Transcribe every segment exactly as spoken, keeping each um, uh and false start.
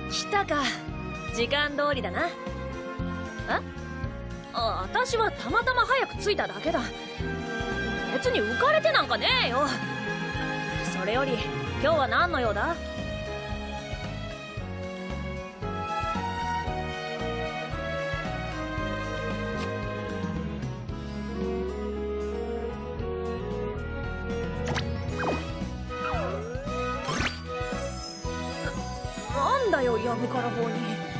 来たか。時間通りだな。え？あ、私はたまたま早く着いただけだ。別に浮かれてなんかねえよ。それより今日は何の用だ？なんだよ、やぶから棒に。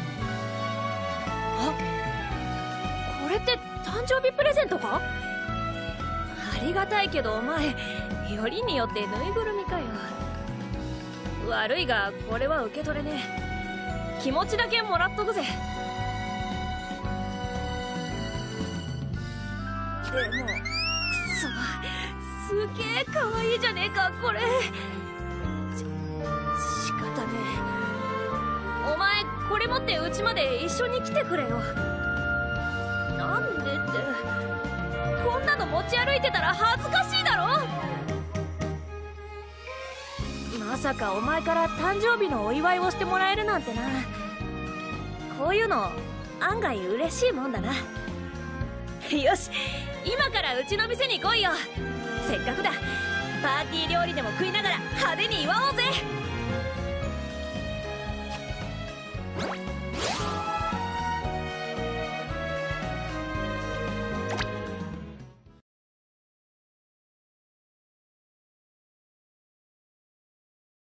あ、これって誕生日プレゼントか？ありがたいけどお前、よりによってぬいぐるみかよ。悪いがこれは受け取れねえ。気持ちだけもらっとくぜ。でもくそ、すげえ可愛いじゃねえかこれ。し仕方ねえ。お前これ持ってうちまで一緒に来てくれよ。なんでって、こんなの持ち歩いてたら恥ずかしいだろ。まさかお前から誕生日のお祝いをしてもらえるなんてな。こういうの案外嬉しいもんだな。よし、今からうちの店に来いよ。せっかくだ。パーティー料理でも食いながら派手に祝おうぜ。